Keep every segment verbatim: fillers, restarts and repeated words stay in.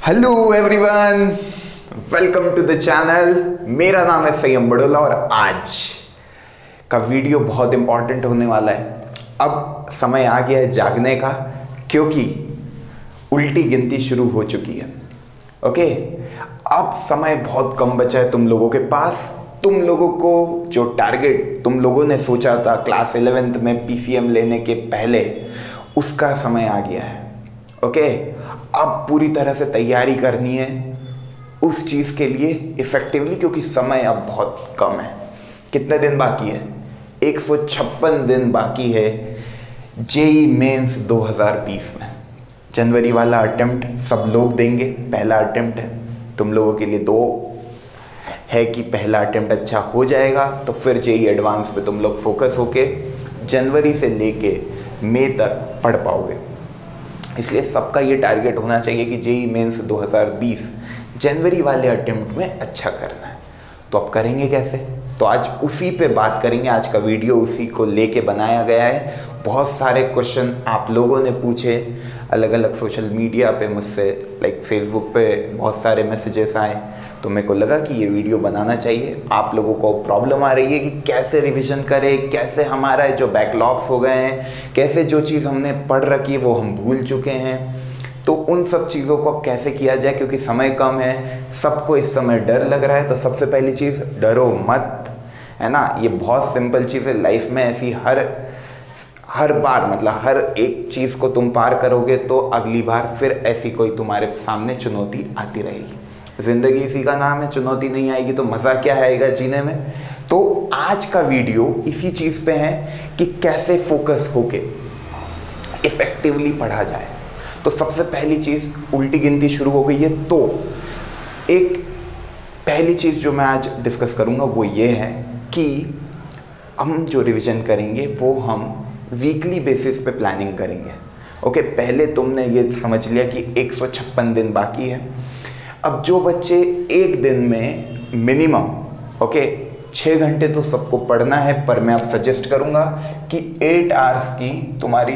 Hello everyone, welcome to the channel. मेरा नाम है सयम बड़ोला और आज का वीडियो बहुत इंपॉर्टेंट होने वाला है। अब समय आ गया है जागने का, क्योंकि उल्टी गिनती शुरू हो चुकी है। ओके, अब समय बहुत कम बचा है तुम लोगों के पास। तुम लोगों को जो टारगेट तुम लोगों ने सोचा था क्लास इलेवेंथ में पीसीएम लेने के पहले, उसका समय आ गया है। ओके, अब पूरी तरह से तैयारी करनी है उस चीज़ के लिए इफेक्टिवली, क्योंकि समय अब बहुत कम है। कितने दिन बाकी है? एक सौ छप्पन दिन बाकी है जेई मेंस दो हज़ार बीस में। जनवरी वाला अटेम्प्ट सब लोग देंगे, पहला अटेम्प्ट है। तुम लोगों के लिए दो है कि पहला अटेम्प्ट अच्छा हो जाएगा तो फिर जेई एडवांस पे तुम लोग फोकस होके जनवरी से लेके मई तक पढ़ पाओगे। इसलिए सबका ये टारगेट होना चाहिए कि जेई मेंस दो हज़ार बीस जनवरी वाले अटेम्प्ट में अच्छा करना है। तो अब करेंगे कैसे? तो आज उसी पे बात करेंगे। आज का वीडियो उसी को लेके बनाया गया है। बहुत सारे क्वेश्चन आप लोगों ने पूछे अलग अलग सोशल मीडिया पे मुझसे, लाइक फेसबुक पे बहुत सारे मैसेजेस आए, तो मेरे को लगा कि ये वीडियो बनाना चाहिए। आप लोगों को प्रॉब्लम आ रही है कि कैसे रिवीजन करें, कैसे हमारा जो बैकलॉग्स हो गए हैं, कैसे जो चीज़ हमने पढ़ रखी है वो हम भूल चुके हैं, तो उन सब चीज़ों को अब कैसे किया जाए, क्योंकि समय कम है। सबको इस समय डर लग रहा है। तो सबसे पहली चीज़, डरो मत, है ना। ये बहुत सिंपल चीज़ है। लाइफ में ऐसी हर हर बार, मतलब हर एक चीज़ को तुम पार करोगे तो अगली बार फिर ऐसी कोई तुम्हारे सामने चुनौती आती रहेगी। ज़िंदगी इसी का नाम है, चुनौती नहीं आएगी तो मज़ा क्या आएगा जीने में। तो आज का वीडियो इसी चीज़ पे है कि कैसे फोकस होके इफ़ेक्टिवली पढ़ा जाए। तो सबसे पहली चीज़, उल्टी गिनती शुरू हो गई है, तो एक पहली चीज़ जो मैं आज डिस्कस करूँगा वो ये है कि हम जो रिवीजन करेंगे वो हम वीकली बेसिस पे प्लानिंग करेंगे। ओके, पहले तुमने ये समझ लिया कि एक सौ छप्पन दिन बाकी है। अब जो बच्चे एक दिन में मिनिमम ओके छः घंटे तो सबको पढ़ना है, पर मैं अब सजेस्ट करूँगा कि एट आवर्स की तुम्हारी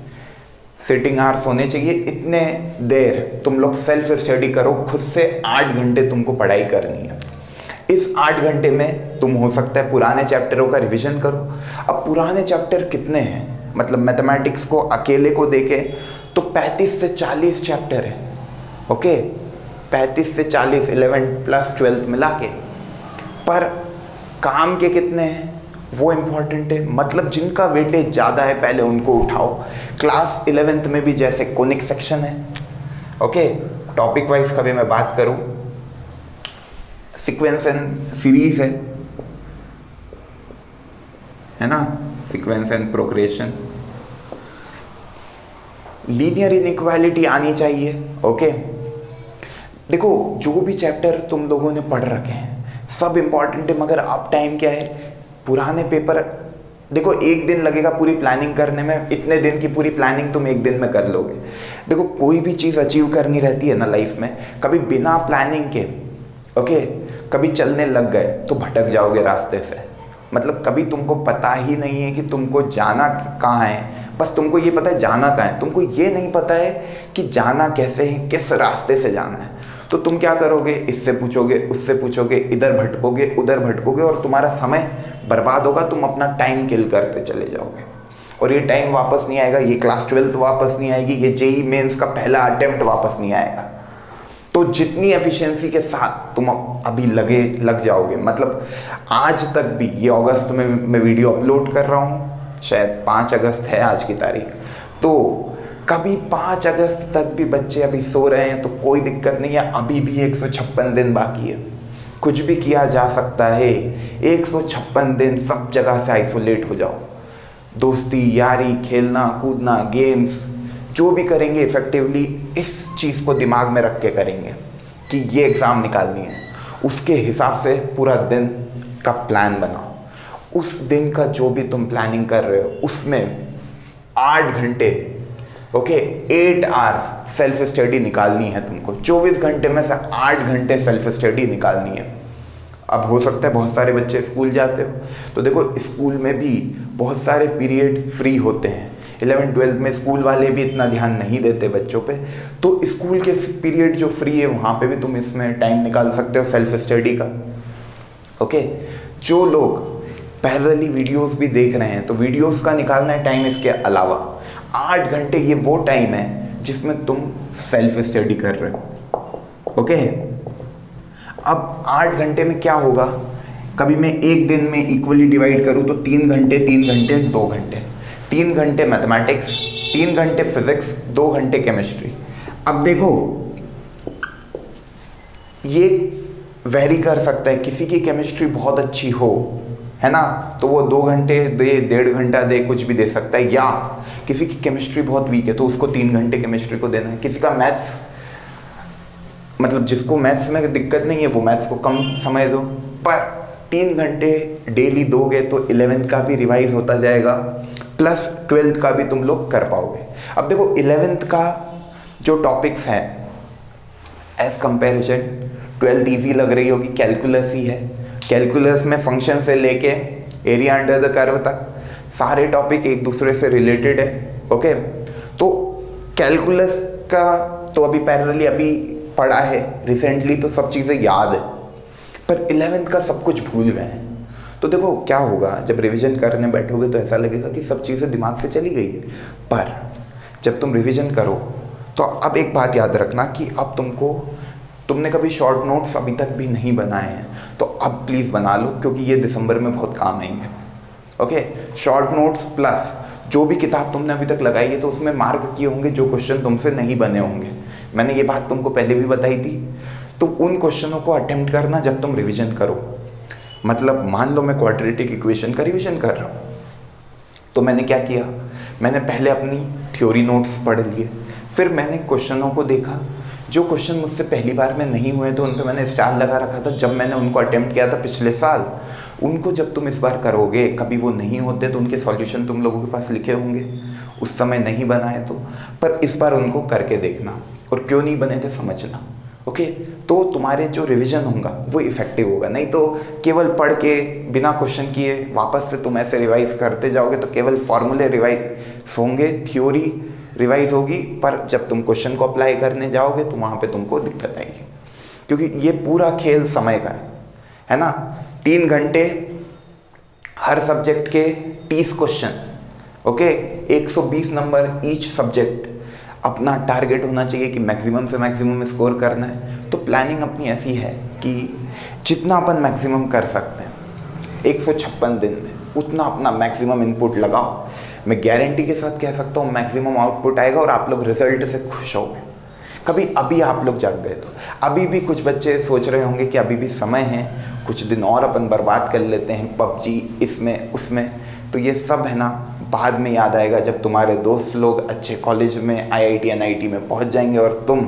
सिटिंग आवर्स होने चाहिए। इतने देर तुम लोग सेल्फ स्टडी करो खुद से। आठ घंटे तुमको पढ़ाई करनी है। इस आठ घंटे में तुम हो सकता है पुराने चैप्टरों का रिवीजन करो। अब पुराने चैप्टर कितने हैं, मतलब मैथमेटिक्स को अकेले को देखे तो पैंतीस से चालीस चैप्टर है। ओके, पैंतीस से चालीस, इलेवन प्लस ट्वेल्थ मिला के। पर काम के कितने हैं वो इम्पॉर्टेंट है। मतलब जिनका वेटेज ज़्यादा है पहले उनको उठाओ। क्लास इलेवेंथ में भी जैसे कोनिक सेक्शन है, ओके, टॉपिक वाइज कभी मैं बात करूँ, सीक्वेंस एंड सीरीज है है ना, sequence and progression, linear inequality आनी चाहिए। ओके, देखो जो भी चैप्टर तुम लोगों ने पढ़ रखे हैं सब इम्पॉर्टेंट है, मगर अब टाइम क्या है, पुराने पेपर देखो एक दिन लगेगा पूरी प्लानिंग करने में। इतने दिन की पूरी प्लानिंग तुम एक दिन में कर लोगे। देखो कोई भी चीज़ अचीव करनी रहती है ना लाइफ में, कभी बिना प्लानिंग के ओके कभी चलने लग गए तो भटक जाओगे रास्ते से। मतलब कभी तुमको पता ही नहीं है कि तुमको जाना कहाँ है, बस तुमको ये पता है जाना कहाँ है, तुमको ये नहीं पता है कि जाना कैसे है, किस रास्ते से जाना है। तो तुम क्या करोगे, इससे पूछोगे, उससे पूछोगे, इधर भटकोगे, उधर भटकोगे और तुम्हारा समय बर्बाद होगा। तुम अपना टाइम किल करते चले जाओगे और ये टाइम वापस नहीं आएगा। ये क्लास ट्वेल्थ वापस नहीं आएगी, ये जेई मेंस का पहला अटेम्प्ट वापस नहीं आएगा। तो जितनी एफिशिएंसी के साथ तुम अभी लगे लग जाओगे, मतलब आज तक भी, ये अगस्त में मैं वीडियो अपलोड कर रहा हूँ, शायद पाँच अगस्त है आज की तारीख, तो कभी पाँच अगस्त तक भी बच्चे अभी सो रहे हैं तो कोई दिक्कत नहीं है। अभी भी एक सौ छप्पन दिन बाकी है, कुछ भी किया जा सकता है। एक सौ छप्पन दिन सब जगह से आइसोलेट हो जाओ। दोस्ती यारी, खेलना कूदना, गेम्स जो भी करेंगे इफेक्टिवली इस चीज़ को दिमाग में रख के करेंगे कि ये एग्ज़ाम निकालनी है। उसके हिसाब से पूरा दिन का प्लान बनाओ। उस दिन का जो भी तुम प्लानिंग कर रहे हो उसमें आठ घंटे okay eight hours self study निकालनी है तुमको। चौबीस घंटे में से आठ घंटे सेल्फ स्टडी निकालनी है। अब हो सकता है बहुत सारे बच्चे स्कूल जाते हो, तो देखो स्कूल में भी बहुत सारे पीरियड फ्री होते हैं। इलेवन ट्वेल्थ में स्कूल वाले भी इतना ध्यान नहीं देते बच्चों पे, तो स्कूल के पीरियड जो फ्री है वहाँ पे भी तुम इसमें टाइम निकाल सकते हो सेल्फ स्टडी का। ओके, जो लोग पैरेलली वीडियोस भी देख रहे हैं तो वीडियोस का निकालना है टाइम, इसके अलावा आठ घंटे ये वो टाइम है जिसमें तुम सेल्फ स्टडी कर रहे हो। ओके, अब आठ घंटे में क्या होगा, कभी मैं एक दिन में इक्वली डिवाइड करूँ तो तीन घंटे तीन घंटे दो घंटे, तीन घंटे मैथमेटिक्स, तीन घंटे फिजिक्स, दो घंटे केमिस्ट्री। अब देखो ये वेरी कर सकता है, किसी की केमिस्ट्री बहुत अच्छी हो, है ना, तो वो दो घंटे दे, डेढ़ घंटा दे, कुछ भी दे सकता है, या किसी की केमिस्ट्री बहुत वीक है तो उसको तीन घंटे केमिस्ट्री को देना है। किसी का मैथ्स, मतलब जिसको मैथ्स में दिक्कत नहीं है वो मैथ्स को कम समय दो, पर तीन घंटे डेली दोगे तो इलेवेंथ का भी रिवाइज होता जाएगा, प्लस ट्वेल्थ का भी तुम लोग कर पाओगे। अब देखो इलेवेंथ का जो टॉपिक्स हैं एज कंपेरिजन ट्वेल्थ ईजी लग रही होगी, कैलकुलस ही है। कैलकुलस में फंक्शन से लेके एरिया अंडर द कर्व तक सारे टॉपिक एक दूसरे से रिलेटेड है। ओके, तो कैलकुलस का तो अभी पैरेलली अभी पढ़ा है रिसेंटली, तो सब चीज़ें याद है, पर इलेवेंथ का सब कुछ भूल गए हैं। तो देखो क्या होगा, जब रिवीजन करने बैठोगे तो ऐसा लगेगा कि सब चीज़ें दिमाग से चली गई है, पर जब तुम रिवीजन करो तो अब एक बात याद रखना कि अब तुमको, तुमने कभी शॉर्ट नोट्स अभी तक भी नहीं बनाए हैं तो अब प्लीज़ बना लो, क्योंकि ये दिसंबर में बहुत काम आएंगे। ओके, शॉर्ट नोट्स प्लस जो भी किताब तुमने अभी तक लगाई है तो उसमें मार्क किए होंगे जो क्वेश्चन तुमसे नहीं बने होंगे। मैंने ये बात तुमको पहले भी बताई थी, तो उन क्वेश्चनों को अटेम्प्ट करना जब तुम रिवीजन करो। मतलब मान लो मैं क्वाड्रेटिक इक्वेशन का रिवीजन कर रहा हूँ, तो मैंने क्या किया, मैंने पहले अपनी थ्योरी नोट्स पढ़ लिए, फिर मैंने क्वेश्चनों को देखा, जो क्वेश्चन मुझसे पहली बार में नहीं हुए तो उन पर मैंने स्टार लगा रखा था जब मैंने उनको अटेम्प्ट किया था पिछले साल, उनको जब तुम इस बार करोगे कभी वो नहीं होते तो उनके सॉल्यूशन तुम लोगों के पास लिखे होंगे, उस समय नहीं बनाए तो, पर इस बार उनको करके देखना, और क्यों नहीं बने थे समझना। ओके, तो तुम्हारे जो रिवीजन होगा वो इफेक्टिव होगा। नहीं तो केवल पढ़ के बिना क्वेश्चन किए वापस से तुम ऐसे रिवाइज करते जाओगे तो केवल फॉर्मूले रिवाइज होंगे, थ्योरी रिवाइज होगी, पर जब तुम क्वेश्चन को अप्लाई करने जाओगे तो वहाँ पे तुमको दिक्कत आएगी, क्योंकि ये पूरा खेल समय का है, है ना। तीन घंटे हर सब्जेक्ट के तीस क्वेश्चन, ओके, एक सौ बीस नंबर ईच सब्जेक्ट। अपना टारगेट होना चाहिए कि मैक्सिमम से मैक्सिमम स्कोर करना है, तो प्लानिंग अपनी ऐसी है कि जितना अपन मैक्सिमम कर सकते हैं एक सौ छप्पन दिन में उतना अपना मैक्सिमम इनपुट लगाओ। मैं गारंटी के साथ कह सकता हूँ मैक्सिमम आउटपुट आएगा और आप लोग रिजल्ट से खुश होंगे। कभी अभी आप लोग जाग गए तो अभी भी कुछ बच्चे सोच रहे होंगे कि अभी भी समय है, कुछ दिन और अपन बर्बाद कर लेते हैं पबजी इसमें उसमें, तो ये सब है ना बाद में याद आएगा जब तुम्हारे दोस्त लोग अच्छे कॉलेज में I I T N I T में पहुंच जाएंगे और तुम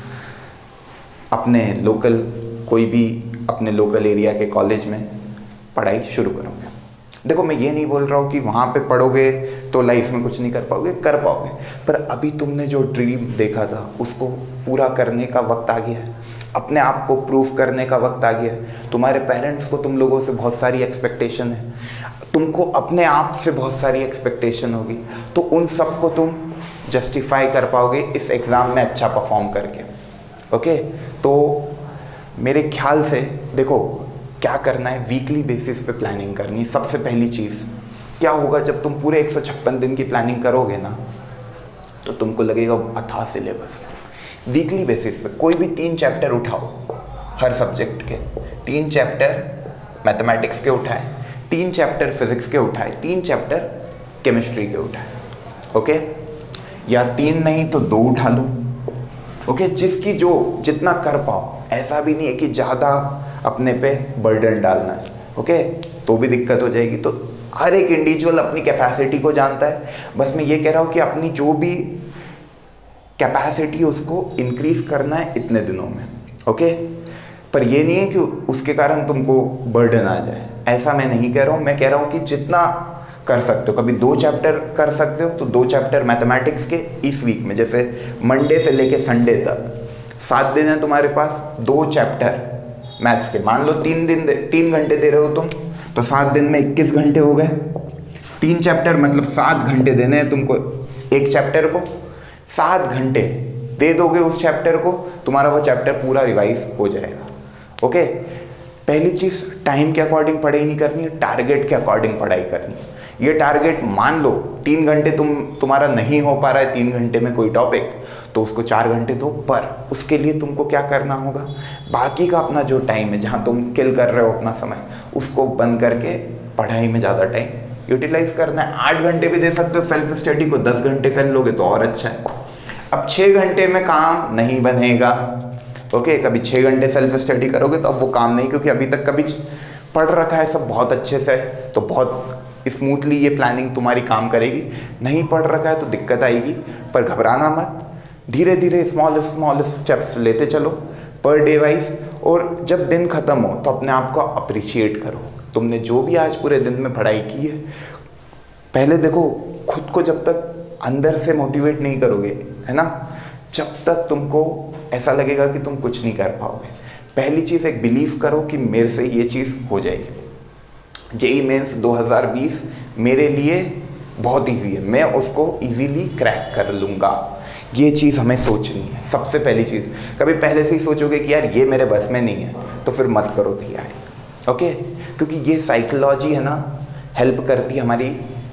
अपने लोकल कोई भी अपने लोकल एरिया के कॉलेज में पढ़ाई शुरू करोगे। देखो मैं ये नहीं बोल रहा हूँ कि वहाँ पे पढ़ोगे तो लाइफ में कुछ नहीं कर पाओगे, कर पाओगे, पर अभी तुमने जो ड्रीम देखा था उसको पूरा करने का वक्त आ गया है, अपने आप को प्रूफ करने का वक्त आ गया है। तुम्हारे पेरेंट्स को तुम लोगों से बहुत सारी एक्सपेक्टेशन है, तुमको अपने आप से बहुत सारी एक्सपेक्टेशन होगी, तो उन सब को तुम जस्टिफाई कर पाओगे इस एग्ज़ाम में अच्छा परफॉर्म करके। ओके, तो मेरे ख्याल से देखो क्या करना है, वीकली बेसिस पे प्लानिंग करनी है। सबसे पहली चीज़ क्या होगा, जब तुम पूरे एक सौ छप्पन दिन की प्लानिंग करोगे ना तो तुमको लगेगा अथाह सिलेबस। वीकली बेसिस पे कोई भी तीन चैप्टर उठाओ, हर सब्जेक्ट के तीन चैप्टर मैथमेटिक्स के उठाए, तीन चैप्टर फिजिक्स के उठाए, तीन चैप्टर केमिस्ट्री के उठाए। ओके, या तीन नहीं तो दो उठा लो। ओके, जिसकी जो जितना कर पाओ, ऐसा भी नहीं है कि ज़्यादा अपने पे बर्डन डालना है। ओके, तो भी दिक्कत हो जाएगी। तो हर एक इंडिविजुअल अपनी कैपेसिटी को जानता है, बस मैं ये कह रहा हूँ कि अपनी जो भी कैपेसिटी उसको इंक्रीज करना है इतने दिनों में। ओके, पर ये नहीं है कि उसके कारण तुमको बर्डन आ जाए, ऐसा मैं नहीं कह रहा हूँ। मैं कह रहा हूँ कि जितना कर सकते हो, कभी दो चैप्टर कर सकते हो तो दो चैप्टर मैथमेटिक्स के इस वीक में, जैसे मंडे से लेके संडे तक सात दिन है तुम्हारे पास, दो चैप्टर मैथ्स के। मान लो तीन दिन दे, तीन घंटे दे रहे हो तुम, तो सात दिन में इक्कीस घंटे हो गए। तीन चैप्टर मतलब सात घंटे देने हैं तुमको एक चैप्टर को सात घंटे दे दोगे उस चैप्टर को, तुम्हारा वो चैप्टर पूरा रिवाइज हो जाएगा। ओके, पहली चीज़ टाइम के अकॉर्डिंग पढ़ाई नहीं करनी है, टारगेट के अकॉर्डिंग पढ़ाई करनी है। ये टारगेट मान लो तीन घंटे तुम तुम्हारा नहीं हो पा रहा है तीन घंटे में कोई टॉपिक, तो उसको चार घंटे दो, पर उसके लिए तुमको क्या करना होगा, बाकी का अपना जो टाइम है जहाँ तुम किल कर रहे हो अपना समय, उसको बंद करके पढ़ाई में ज़्यादा टाइम यूटिलाइज करना है। आठ घंटे भी दे सकते हो सेल्फ स्टडी को, दस घंटे कर लोगे तो और अच्छा है। अब छः घंटे में काम नहीं बनेगा। ओके, कभी छः घंटे सेल्फ स्टडी करोगे तो अब वो काम नहीं, क्योंकि अभी तक कभी पढ़ रखा है सब बहुत अच्छे से, तो बहुत स्मूथली ये प्लानिंग तुम्हारी काम करेगी। नहीं पढ़ रखा है तो दिक्कत आएगी, पर घबराना मत, धीरे धीरे स्मॉल स्मॉल स्टेप्स लेते चलो पर डे वाइज। और जब दिन ख़त्म हो तो अपने आप को अप्रिशिएट करो, तुमने जो भी आज पूरे दिन में पढ़ाई की है। पहले देखो, खुद को जब तक अंदर से मोटिवेट नहीं करोगे, है ना, जब तक तुमको ऐसा लगेगा कि तुम कुछ नहीं कर पाओगे। पहली चीज़ एक बिलीव करो कि मेरे से ये चीज़ हो जाएगी। जेई मेंस दो हज़ार बीस मेरे लिए बहुत इजी है, मैं उसको इजीली क्रैक कर लूँगा, ये चीज़ हमें सोचनी है। सबसे पहली चीज़, कभी पहले से ही सोचोगे कि यार ये मेरे बस में नहीं है, तो फिर मत करो तैयारी। ओके, क्योंकि ये साइकोलॉजी है ना, हेल्प करती है हमारी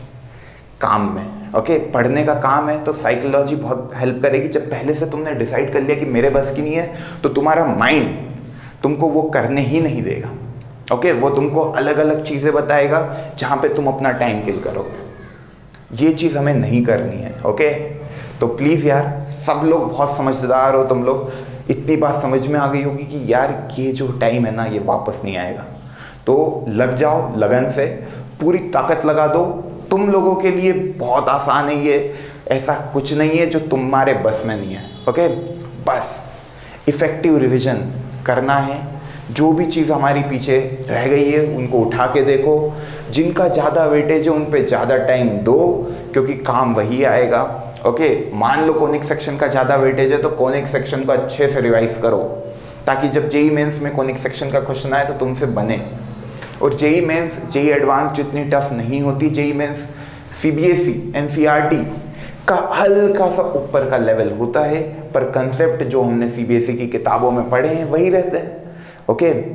काम में। ओके, पढ़ने का काम है तो साइकोलॉजी बहुत हेल्प करेगी। जब पहले से तुमने डिसाइड कर लिया कि मेरे बस की नहीं है, तो तुम्हारा माइंड तुमको वो करने ही नहीं देगा। ओके okay, वो तुमको अलग अलग चीज़ें बताएगा जहाँ पे तुम अपना टाइम किल करोगे। ये चीज़ हमें नहीं करनी है। Okay okay? तो प्लीज़ यार, सब लोग बहुत समझदार हो तुम लोग, इतनी बात समझ में आ गई होगी कि यार ये जो टाइम है ना ये वापस नहीं आएगा। तो लग जाओ लगन से, पूरी ताकत लगा दो। तुम लोगों के लिए बहुत आसान है ये, ऐसा कुछ नहीं है जो तुम्हारे बस में नहीं है। Okay okay? बस इफ़ेक्टिव रिविज़न करना है। जो भी चीज़ हमारी पीछे रह गई है उनको उठा के देखो, जिनका ज़्यादा वेटेज है उन पे ज़्यादा टाइम दो, क्योंकि काम वही आएगा। ओके, मान लो कोनिक सेक्शन का ज़्यादा वेटेज है तो कोनिक सेक्शन को अच्छे से रिवाइज करो, ताकि जब जेई मेंस में कोनिक सेक्शन का क्वेश्चन आए तो तुमसे बने। और जेई मेंस जेई एडवांस जितनी टफ नहीं होती, जेई मेंस सीबीएसई एनसीईआरटी का हल्का सा ऊपर का लेवल होता है, पर कंसेप्ट जो हमने सीबीएसई की किताबों में पढ़े हैं वही रहते हैं। Okay okay?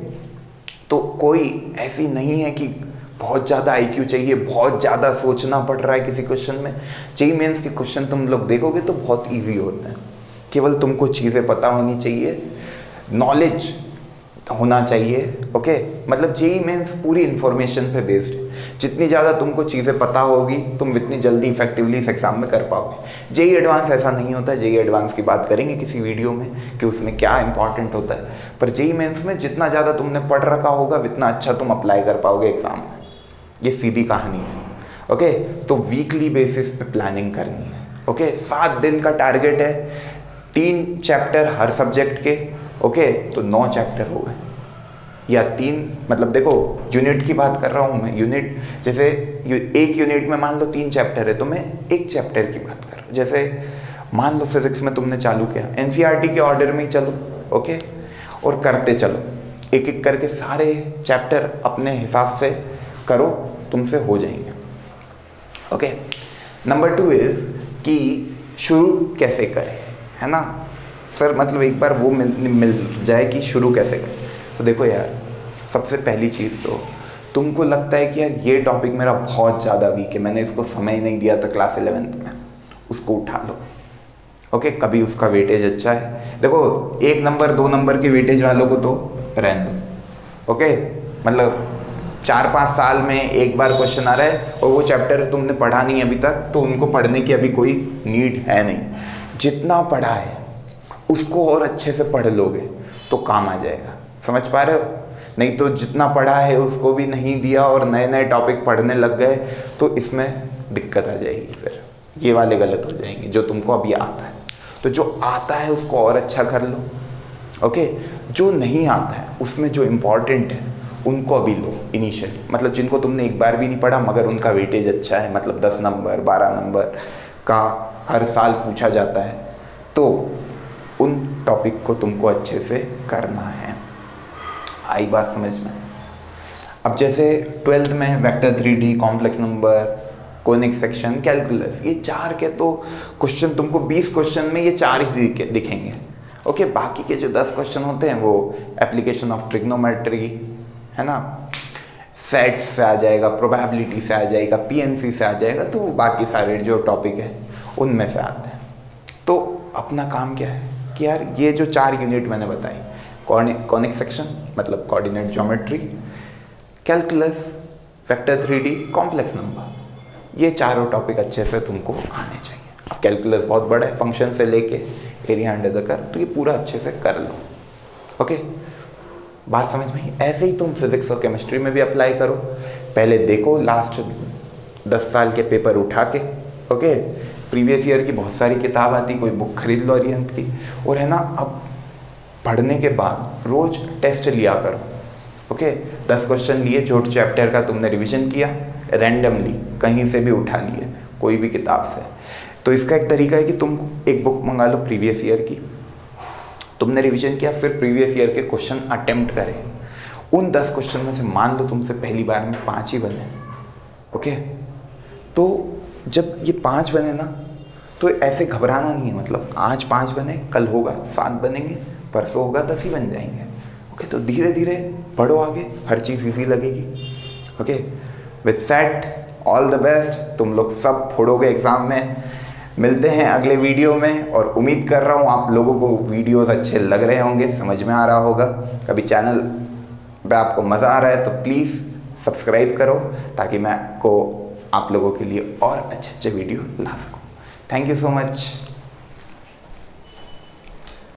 तो कोई ऐसी नहीं है कि बहुत ज़्यादा आईक्यू चाहिए, बहुत ज़्यादा सोचना पड़ रहा है किसी क्वेश्चन में। जेई मेंस के क्वेश्चन तुम लोग देखोगे तो बहुत इजी होते हैं, केवल तुमको चीज़ें पता होनी चाहिए, नॉलेज होना चाहिए। Okay okay? मतलब जेई मेंस पूरी इन्फॉर्मेशन पे बेस्ड है, जितनी ज़्यादा तुमको चीज़ें पता होगी तुम इतनी जल्दी इफेक्टिवली इस एग्ज़ाम में कर पाओगे। जेई एडवांस ऐसा नहीं होता है, जेई एडवांस की बात करेंगे किसी वीडियो में कि उसमें क्या इंपॉर्टेंट होता है, पर जेई मेंस में जितना ज़्यादा तुमने पढ़ रखा होगा उतना अच्छा तुम अप्लाई कर पाओगे एग्ज़ाम में। ये सीधी कहानी है। ओके, तो वीकली बेसिस पे प्लानिंग करनी है। ओके, सात दिन का टारगेट है, तीन चैप्टर हर सब्जेक्ट के। ओके, तो नौ चैप्टर हो गए, या तीन, मतलब देखो यूनिट की बात कर रहा हूँ मैं। यूनिट जैसे एक यूनिट में मान लो तीन चैप्टर है, तो मैं एक चैप्टर की बात कर रहा हूँ। जैसे मान लो फिजिक्स में तुमने चालू किया, एनसीईआरटी के ऑर्डर में ही चलो। ओके, और करते चलो, एक एक करके सारे चैप्टर अपने हिसाब से करो, तुमसे हो जाएंगे। ओके, नंबर टू इज़ कि शुरू कैसे करें, है ना सर, मतलब एक बार वो मिल मिल जाए कि शुरू कैसे करें। तो देखो यार, सबसे पहली चीज़ तो तुमको लगता है कि यार ये टॉपिक मेरा बहुत ज़्यादा वीक है, मैंने इसको समय नहीं दिया था क्लास इलेवेंथ में, उसको उठा लो। ओके, कभी उसका वेटेज अच्छा है। देखो एक नंबर दो नंबर के वेटेज वालों को तो रहने दो। ओके, मतलब चार पाँच साल में एक बार क्वेश्चन आ रहा है और वो चैप्टर तुमने पढ़ा नहीं अभी तक, तो उनको पढ़ने की अभी कोई नीड है नहीं। जितना पढ़ा है उसको और अच्छे से पढ़ लोगे तो काम आ जाएगा। समझ पा रहे हो? नहीं तो जितना पढ़ा है उसको भी नहीं दिया और नए नए टॉपिक पढ़ने लग गए तो इसमें दिक्कत आ जाएगी, फिर ये वाले गलत हो जाएंगे जो तुमको अभी आता है। तो जो आता है उसको और अच्छा कर लो। ओके, जो नहीं आता है उसमें जो इम्पोर्टेंट है उनको अभी लो इनिशियली, मतलब जिनको तुमने एक बार भी नहीं पढ़ा मगर उनका वेटेज अच्छा है, मतलब दस नंबर बारह नंबर का हर साल पूछा जाता है, तो उन टॉपिक को तुमको अच्छे से करना है। आई बात समझ में? अब जैसे ट्वेल्थ में vector three D, complex number, conic section, calculus, ये चार के तो क्वेश्चन तुमको बीस क्वेश्चन में ये चार ही दिखेंगे। ओके, बाकी के जो दस क्वेश्चन होते हैं वो एप्लीकेशन ऑफ ट्रिग्नोमेट्री है ना, सेट्स से आ जाएगा, प्रोबेबिलिटी से आ जाएगा, पीएनसी से आ जाएगा, तो बाकी सारे जो टॉपिक है उनमें से आते हैं। तो अपना काम क्या है कि यार ये जो चार यूनिट मैंने बताई, कॉनिक सेक्शन मतलब coordinate geometry, calculus, vector three D, complex number, ये चारों टॉपिक अच्छे से तुमको आने चाहिए। कैलकुलस बहुत बड़ा है, फंक्शन से लेके एरिया अंडर द कर्व, तो ये पूरा अच्छे से कर लो। ओके, बात समझ में आई? ऐसे ही तुम फिजिक्स और केमिस्ट्री में भी अप्लाई करो। पहले देखो लास्ट दस साल के पेपर उठा के, ओके, प्रीवियस ईयर की बहुत सारी किताब आती, कोई बुक खरीद लो अरिहंत की, और है ना अब पढ़ने के बाद रोज टेस्ट लिया करो। ओके, दस क्वेश्चन लिए, जो चैप्टर का तुमने रिवीजन किया, रैंडमली कहीं से भी उठा लिए, कोई भी किताब से। तो इसका एक तरीका है कि तुम एक बुक मंगा लो प्रीवियस ईयर की, तुमने रिवीजन किया, फिर प्रीवियस ईयर के क्वेश्चन अटेम्प्ट करें। उन दस क्वेश्चन में से मान लो तुमसे पहली बार में पाँच ही बने, ओके, तो जब ये पाँच बने ना, तो ऐसे घबराना नहीं है, मतलब आज पाँच बने, कल होगा सात बनेंगे, परसों होगा दस ही बन जाएंगे। ओके, तो धीरे धीरे बढ़ो आगे, हर चीज़ ईजी लगेगी। Okay, with set all the best, तुम लोग सब फोड़ोगे एग्ज़ाम में। मिलते हैं अगले वीडियो में, और उम्मीद कर रहा हूँ आप लोगों को वीडियोस अच्छे लग रहे होंगे, समझ में आ रहा होगा। कभी चैनल पे आपको मज़ा आ रहा है तो प्लीज़ सब्सक्राइब करो, ताकि मैं आपको आप लोगों के लिए और अच्छे अच्छे वीडियो ला सकूँ। Thank you so much.